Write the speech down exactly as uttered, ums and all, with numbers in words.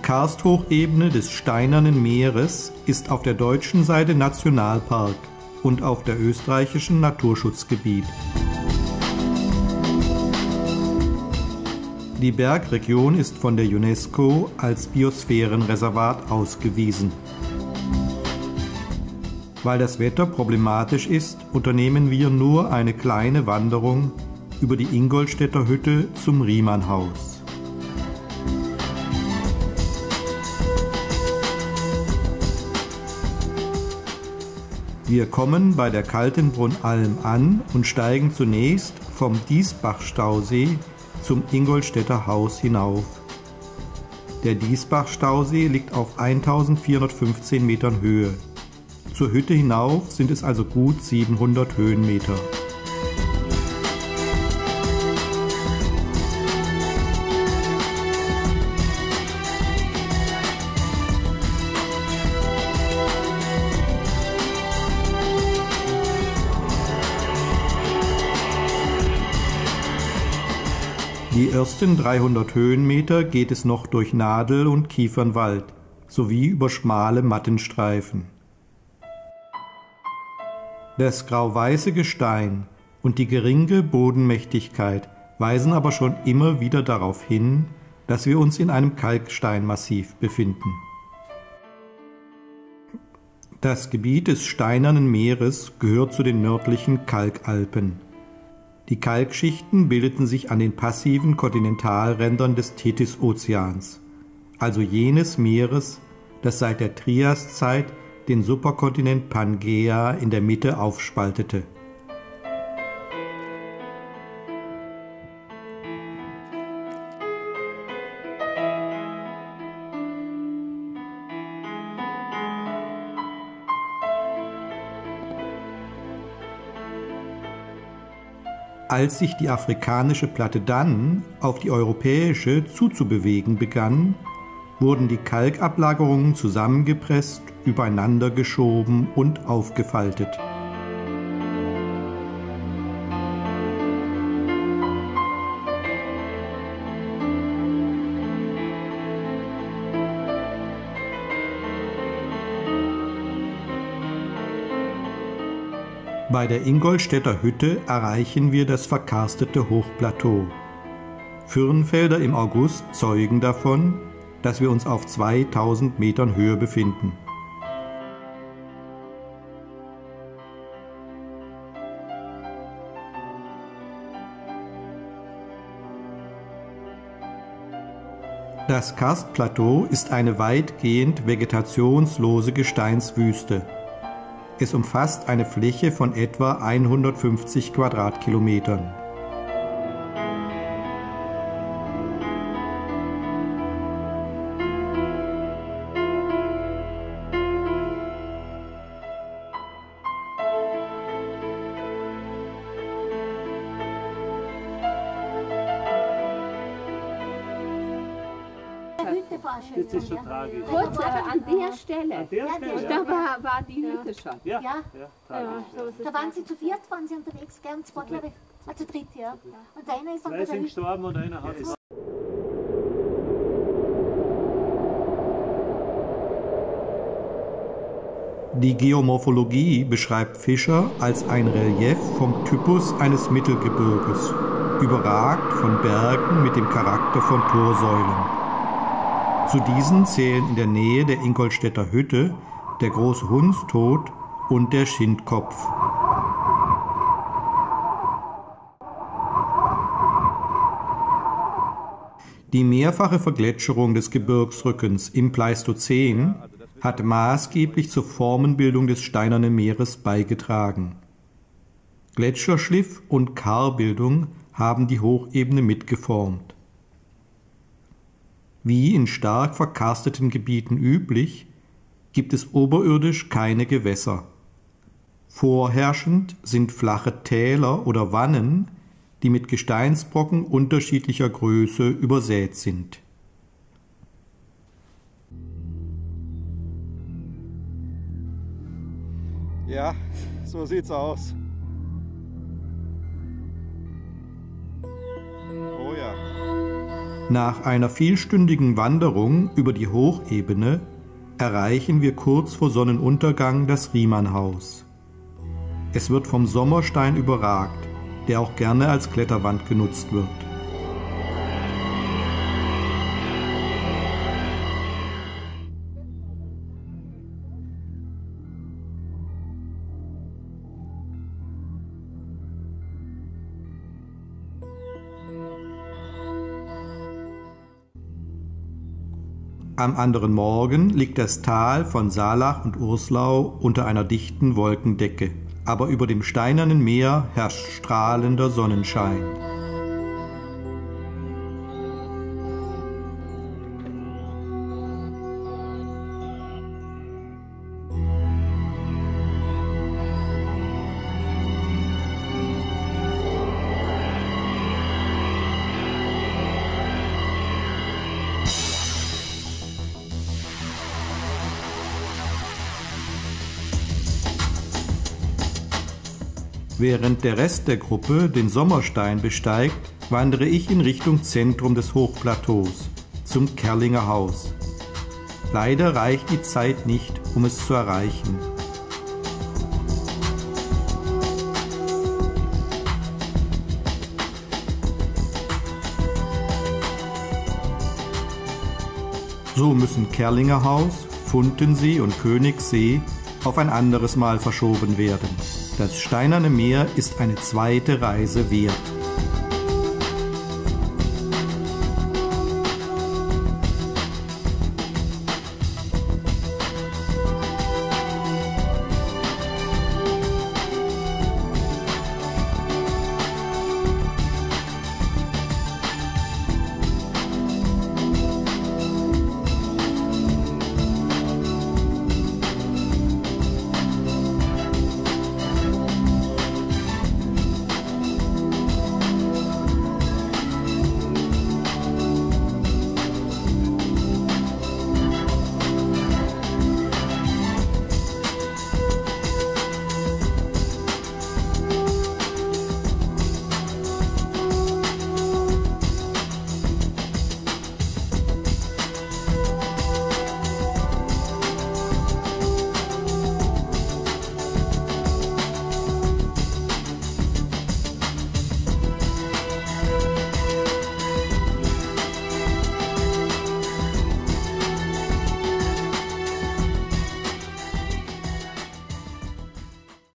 Karsthochebene des Steinernen Meeres ist auf der deutschen Seite Nationalpark und auf der österreichischen Naturschutzgebiet. Die Bergregion ist von der UNESCO als Biosphärenreservat ausgewiesen. Weil das Wetter problematisch ist, unternehmen wir nur eine kleine Wanderung über die Ingolstädter Hütte zum Riemannhaus. Wir kommen bei der Kaltenbrunn-Alm an und steigen zunächst vom Diesbach-Stausee zum Ingolstädter Haus hinauf. Der Diesbach-Stausee liegt auf eintausendvierhundertfünfzehn Metern Höhe. Zur Hütte hinauf sind es also gut siebenhundert Höhenmeter. Die ersten dreihundert Höhenmeter geht es noch durch Nadel- und Kiefernwald sowie über schmale Mattenstreifen. Das grau-weiße Gestein und die geringe Bodenmächtigkeit weisen aber schon immer wieder darauf hin, dass wir uns in einem Kalksteinmassiv befinden. Das Gebiet des Steinernen Meeres gehört zu den nördlichen Kalkalpen. Die Kalkschichten bildeten sich an den passiven Kontinentalrändern des Tethys-Ozeans, also jenes Meeres, das seit der Triaszeit den Superkontinent Pangaea in der Mitte aufspaltete. Als sich die afrikanische Platte dann auf die europäische zuzubewegen begann, wurden die Kalkablagerungen zusammengepresst, übereinander geschoben und aufgefaltet. Bei der Ingolstädter Hütte erreichen wir das verkarstete Hochplateau. Firnfelder im August zeugen davon, dass wir uns auf zweitausend Metern Höhe befinden. Das Karstplateau ist eine weitgehend vegetationslose Gesteinswüste. Es umfasst eine Fläche von etwa hundertfünfzig Quadratkilometern. Das ist schon tragisch. Kurz, äh, an der Stelle. An der Stelle, Und ja. da war, war die Hütte schon. Ja, Ja. ja, tragisch. so ist es. Da waren sie zu viert, waren sie unterwegs, gell? Und zwei, glaube ich, ah, zu dritt, ja. Und einer ist unter Zwei der sind Hütte. gestorben und einer hat es. Die Geomorphologie beschreibt Fischer als ein Relief vom Typus eines Mittelgebirges, überragt von Bergen mit dem Charakter von Torsäulen. Zu diesen zählen in der Nähe der Ingolstädter Hütte der große Hundstod und der Schindkopf. Die mehrfache Vergletscherung des Gebirgsrückens im Pleistozän hat maßgeblich zur Formenbildung des Steinernen Meeres beigetragen. Gletscherschliff und Karbildung haben die Hochebene mitgeformt. Wie in stark verkarsteten Gebieten üblich, gibt es oberirdisch keine Gewässer. Vorherrschend sind flache Täler oder Wannen, die mit Gesteinsbrocken unterschiedlicher Größe übersät sind. Ja, so sieht's aus. Oh ja. Nach einer vielstündigen Wanderung über die Hochebene erreichen wir kurz vor Sonnenuntergang das Riemannhaus. Es wird vom Sommerstein überragt, der auch gerne als Kletterwand genutzt wird. Am anderen Morgen liegt das Tal von Saalach und Urslau unter einer dichten Wolkendecke, aber über dem steinernen Meer herrscht strahlender Sonnenschein. Während der Rest der Gruppe den Sommerstein besteigt, wandere ich in Richtung Zentrum des Hochplateaus, zum Kerlinger Haus. Leider reicht die Zeit nicht, um es zu erreichen. So müssen Kerlinger Haus, Funtensee und Königssee auf ein anderes Mal verschoben werden. Das Steinerne Meer ist eine zweite Reise wert.